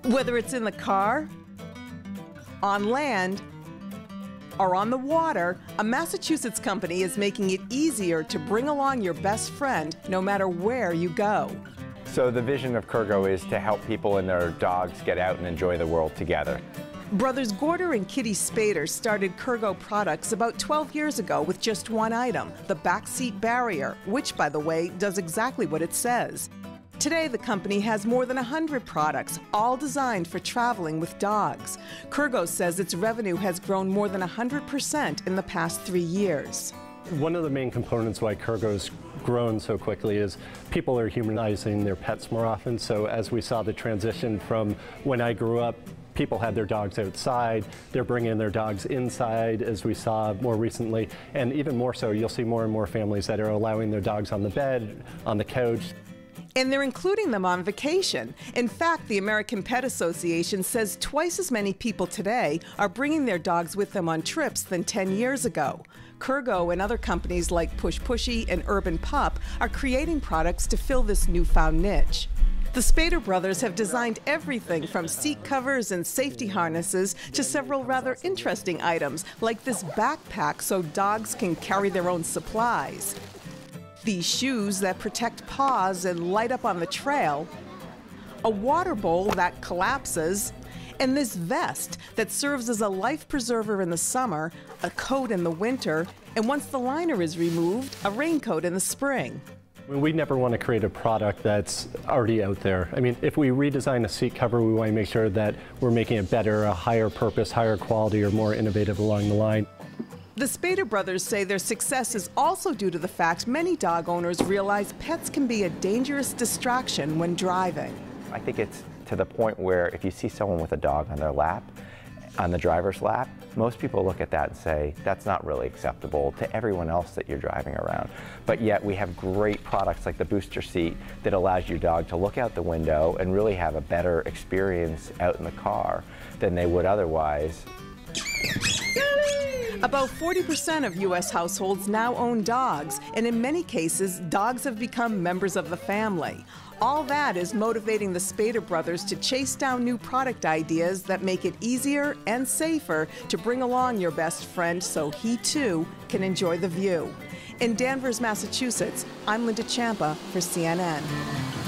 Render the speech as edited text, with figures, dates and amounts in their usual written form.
Whether it's in the car, on land, or on the water, a Massachusetts company is making it easier to bring along your best friend no matter where you go. So the vision of Kurgo is to help people and their dogs get out and enjoy the world together. Brothers Gorder and Kitty Spader started Kurgo products about 12 years ago with just one item, the backseat barrier, which, by the way, does exactly what it says. Today, the company has more than 100 products, all designed for traveling with dogs. Kurgo says its revenue has grown more than 100% in the past 3 years. One of the main components why Kurgo's grown so quickly is people are humanizing their pets more often. So as we saw the transition from when I grew up, people had their dogs outside, they're bringing their dogs inside, as we saw more recently. And even more so, you'll see more and more families that are allowing their dogs on the bed, on the couch. And they're including them on vacation. In fact, the American Pet Association says twice as many people today are bringing their dogs with them on trips than 10 years ago. Kurgo and other companies like Push Pushy and Urban Pup are creating products to fill this newfound niche. The Spader brothers have designed everything from seat covers and safety harnesses to several rather interesting items, like this backpack so dogs can carry their own supplies. These shoes that protect paws and light up on the trail, a water bowl that collapses, and this vest that serves as a life preserver in the summer, a coat in the winter, and once the liner is removed, a raincoat in the spring. We never want to create a product that's already out there. I mean, if we redesign a seat cover, we want to make sure that we're making it better, a higher purpose, higher quality, or more innovative along the line. The Spader brothers say their success is also due to the fact many dog owners realize pets can be a dangerous distraction when driving. I think it's to the point where if you see someone with a dog on their lap, on the driver's lap, most people look at that and say, that's not really acceptable to everyone else that you're driving around. But yet we have great products like the booster seat that allows your dog to look out the window and really have a better experience out in the car than they would otherwise. About 40% of U.S. households now own dogs, and in many cases, dogs have become members of the family. All that is motivating the Spader brothers to chase down new product ideas that make it easier and safer to bring along your best friend so he, too, can enjoy the view. In Danvers, Massachusetts, I'm Linda Ciampa for CNN.